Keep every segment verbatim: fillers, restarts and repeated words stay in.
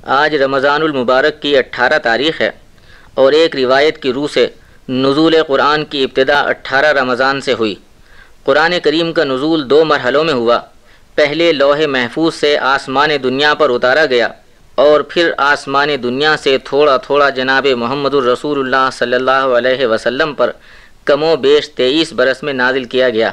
آج رمضان المبارک کی اٹھارہ تاریخ ہے اور ایک روایت کی روح سے نزول قرآن کی ابتدا اٹھارہ رمضان سے ہوئی۔ قرآن کریم کا نزول دو مرحلوں میں ہوا۔ پہلے لوح محفوظ سے آسمان دنیا پر اتارا گیا اور پھر آسمان دنیا سے تھوڑا تھوڑا جناب محمد الرسول اللہ صلی اللہ علیہ وسلم پر کم و بیش تیئیس برس میں نازل کیا گیا۔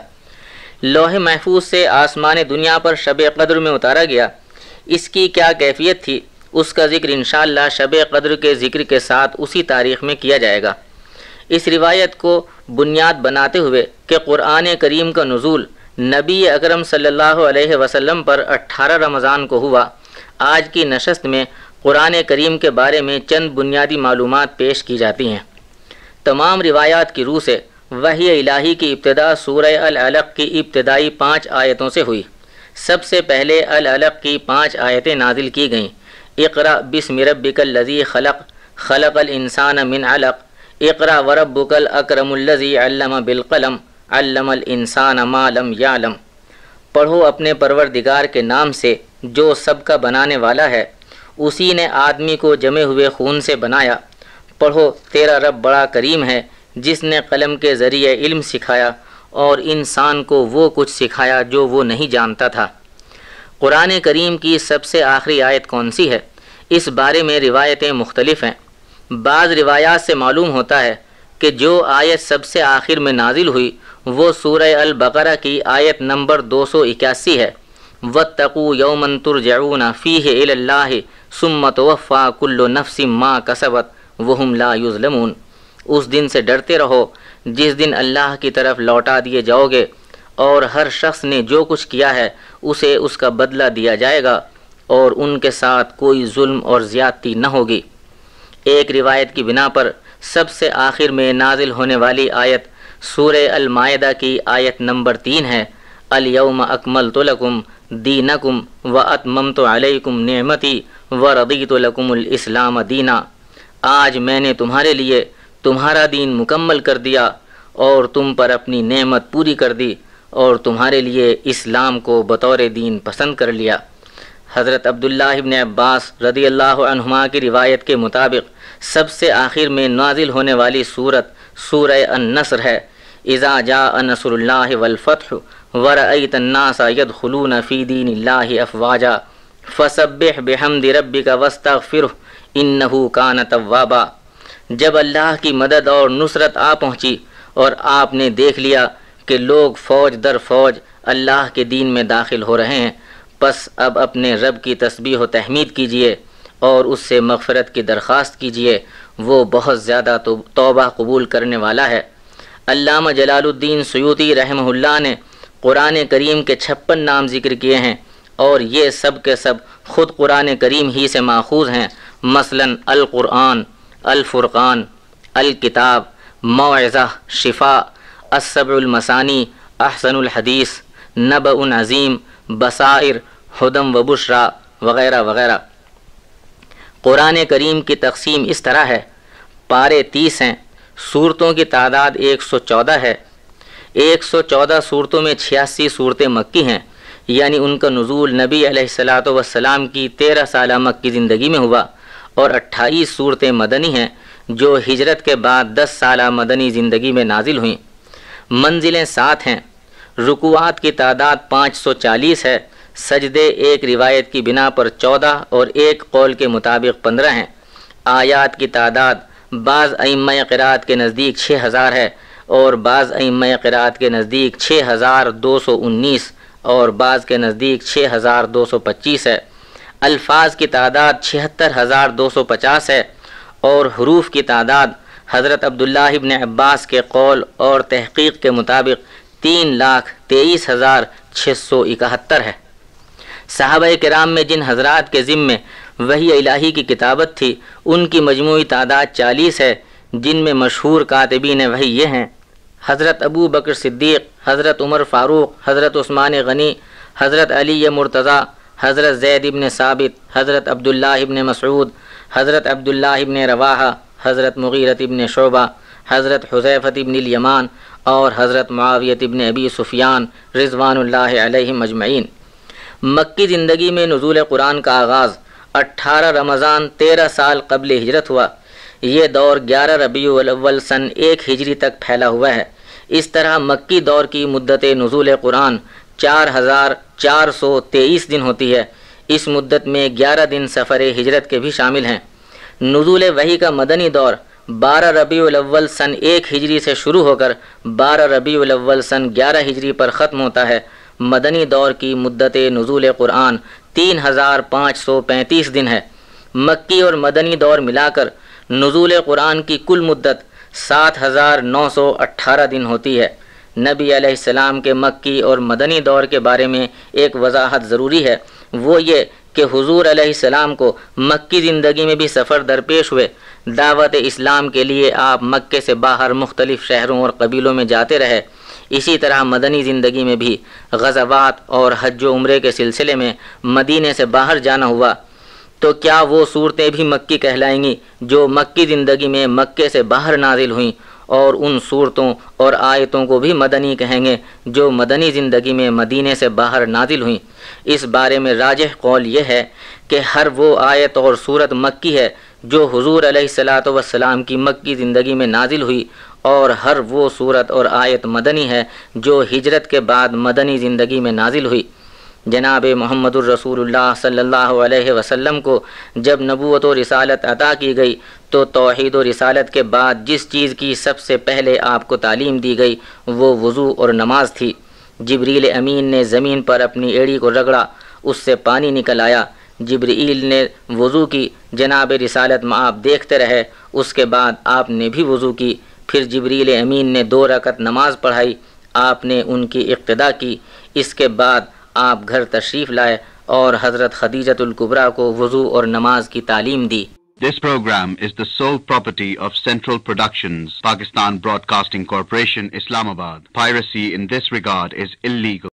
لوح محفوظ سے آسمان دنیا پر شب قدر میں اتارا گیا۔ اس کی کیا کیفیت تھی، اس کا ذکر انشاءاللہ شب قدر کے ذکر کے ساتھ اسی تاریخ میں کیا جائے گا۔ اس روایت کو بنیاد بناتے ہوئے کہ قرآن کریم کا نزول نبی اکرم صلی اللہ علیہ وسلم پر اٹھارہ رمضان کو ہوا، آج کی نشست میں قرآن کریم کے بارے میں چند بنیادی معلومات پیش کی جاتی ہیں۔ تمام روایات کی روح سے وحی الہی کی ابتدا سورہ العلق کی ابتدائی پانچ آیتوں سے ہوئی۔ سب سے پہلے العلق کی پانچ آیتیں نازل کی گئیں۔ اقرأ بسم ربک الذی خلق خلق الانسان من علق اقرأ وربک الاکرم الذی علم بالقلم علم الانسان ما لم یعلم۔ پڑھو اپنے پروردگار کے نام سے جو سب کا بنانے والا ہے، اسی نے آدمی کو جمے ہوئے خون سے بنایا۔ پڑھو تیرا رب بڑا کریم ہے جس نے قلم کے ذریعے علم سکھایا اور انسان کو وہ کچھ سکھایا جو وہ نہیں جانتا تھا۔ قرآن کریم کی سب سے آخری آیت کون سی ہے، اس بارے میں روایتیں مختلف ہیں۔ بعض روایات سے معلوم ہوتا ہے کہ جو آیت سب سے آخر میں نازل ہوئی وہ سورہ البقرہ کی آیت نمبر دو سو اکیاسی ہے۔ وَاتَّقُوا يَوْمًا تُرْجَعُونَ فِيهِ إِلَى اللَّهِ ثُمَّ تُوَفَّى كُلُّ نَفْسٍ مَا كَسَبَتْ وَهُمْ لَا يُظْلَمُونَ۔ اس دن سے ڈرتے رہو جس دن اللہ کی طرف لوٹا دیے جاؤ گے اور ہر شخص نے جو کچھ کیا ہے اسے اس کا بدلہ دیا جائے گا اور ان کے ساتھ کوئی ظلم اور زیادتی نہ ہوگی۔ ایک روایت کی بنا پر سب سے آخر میں نازل ہونے والی آیت سورہ المائدہ کی آیت نمبر تین ہے۔ الیوم اکملت لکم دینکم واتممت علیکم نعمتی ورضیت لکم الاسلام دینا۔ آج میں نے تمہارے لیے تمہارا دین مکمل کر دیا اور تم پر اپنی نعمت پوری کر دی اور تمہارے لیے اسلام کو بطور دین پسند کر لیا۔ حضرت عبداللہ ابن عباس رضی اللہ عنہما کی روایت کے مطابق سب سے آخر میں نازل ہونے والی سورت سورہ النصر ہے۔ اذا جاء نصر اللہ والفتح ورأیت الناس يدخلون فی دین اللہ افواجا فسبح بحمد ربک واستغفرہ انہ کان توابا۔ جب اللہ کی مدد اور نصرت آ پہنچی اور آپ نے دیکھ لیا کہ لوگ فوج در فوج اللہ کے دین میں داخل ہو رہے ہیں، پس اب اپنے رب کی تسبیح و تحمید کیجئے اور اس سے مغفرت کی درخواست کیجئے، وہ بہت زیادہ توبہ قبول کرنے والا ہے۔ علامہ جلال الدین سیوطی رحمہ اللہ نے قرآن کریم کے چھپن نام ذکر کیے ہیں اور یہ سب کے سب خود قرآن کریم ہی سے ماخوذ ہیں، مثلاً القرآن، الفرقان، الکتاب، موعظہ، شفاء، السبع المثانی، احسن الحدیث، نبأ عظیم، بصائر، ہدم و بشرا وغیرہ وغیرہ۔ قرآن کریم کی تقسیم اس طرح ہے، پارے تیس ہیں، سورتوں کی تعداد ایک سو چودہ ہے۔ ایک سو چودہ سورتوں میں چھیاسی صورتیں مکی ہیں، یعنی ان کا نزول نبی علیہ الصلاۃ والسلام کی تیرہ سالہ مکی زندگی میں ہوا، اور اٹھائیس صورتیں مدنی ہیں جو ہجرت کے بعد دس سالہ مدنی زندگی میں نازل ہوئیں۔ منزلیں سات ہیں، رکوعات کی تعداد پانچ سو چالیس ہے، سجدے ایک روایت کی بنا پر چودہ اور ایک قول کے مطابق پندرہ ہیں۔ آیات کی تعداد بعض ائمہ قرات کے نزدیک چھ ہزار ہے اور بعض ائمہ قرات کے نزدیک چھ ہزار دو سو انیس اور بعض کے نزدیک چھ ہزار دو سو پچیس ہے۔ الفاظ کی تعداد چھہتر ہزار دو سو پچاس ہے اور حروف کی تعداد حضرت عبداللہ ابن عباس کے قول اور تحقیق کے مطابق تین لاکھ تیئیس ہزار چھ سو اکہتر ہے۔ صحابہ کرام میں جن حضرات کے ذمے وحی الہی کی کتابت تھی ان کی مجموعی تعداد چالیس ہے، جن میں مشہور کاتبین وحی یہ ہیں: حضرت ابو بکر صدیق، حضرت عمر فاروق، حضرت عثمان غنی، حضرت علی مرتضیٰ، حضرت زید ابن ثابت، حضرت عبداللہ ابن مسعود، حضرت عبداللہ ابن رواحہ، حضرت مغیرۃ ابن شعبہ، حضرت حذیفہ ابن الیمان اور حضرت معاویہ ابن ابی سفیان رضوان اللہ علیہم اجمعین۔ مکی زندگی میں نزول قرآن کا آغاز اٹھارہ رمضان تیرہ سال قبل ہجرت ہوا۔ یہ دور گیارہ ربیع الاول سن ایک ہجری تک پھیلا ہوا ہے۔ اس طرح مکی دور کی مدت نزول قرآن چار ہزار چار سو تیئیس دن ہوتی ہے۔ اس مدت میں گیارہ دن سفر ہجرت کے بھی شامل ہیں۔ نزول وحی کا مدنی دور بارہ ربیع الاول سن ایک ہجری سے شروع ہو کر بارہ ربیع الاول سن گیارہ ہجری پر ختم ہوتا ہے۔ مدنی دور کی مدت نزول قرآن تین ہزار پانچ سو پینتیس دن ہے۔ مکی اور مدنی دور ملا کر نزول قرآن کی کل مدت سات ہزار نو سو اٹھارہ دن ہوتی ہے۔ نبی علیہ السلام کے مکی اور مدنی دور کے بارے میں ایک وضاحت ضروری ہے، وہ یہ کہ حضور علیہ السلام کو مکی زندگی میں بھی سفر درپیش ہوئے۔ دعوت اسلام کے لیے آپ مکے سے باہر مختلف شہروں اور قبیلوں میں جاتے رہے۔ اسی طرح مدنی زندگی میں بھی غزوات اور حج و عمرے کے سلسلے میں مدینے سے باہر جانا ہوا۔ تو کیا وہ صورتیں بھی مکی کہلائیں گی جو مکی زندگی میں مکے سے باہر نازل ہوئیں، اور ان صورتوں اور آیتوں کو بھی مدنی کہیں گے جو مدنی زندگی میں مدینے سے باہر نازل ہوئیں؟ اس بارے میں راجح قول یہ ہے کہ ہر وہ آیت اور صورت مکی ہے جو حضور علیہ الصلاۃ والسلام کی مکی زندگی میں نازل ہوئی، اور ہر وہ صورت اور آیت مدنی ہے جو ہجرت کے بعد مدنی زندگی میں نازل ہوئی۔ جناب محمد الرسول اللہ صلی اللہ علیہ وسلم کو جب نبوت و رسالت عطا کی گئی تو توحید و رسالت کے بعد جس چیز کی سب سے پہلے آپ کو تعلیم دی گئی وہ وضو اور نماز تھی۔ جبریل امین نے زمین پر اپنی ایڑی کو رگڑا، اس سے پانی نکل آیا۔ جبریل نے وضو کی، جناب رسالت میں آپ دیکھتے رہے، اس کے بعد آپ نے بھی وضو کی۔ پھر جبریل امین نے دو رکعت نماز پڑھائی، آپ نے ان کی اقتدا کی۔ اس کے بعد آپ گھر تشریف لائے اور حضرت خدیجۃ الکبریٰ کو وضو اور نماز کی تعلیم دی۔ This program is the sole property of Central Productions, Pakistan Broadcasting Corporation, Islamabad. Piracy in this regard is illegal.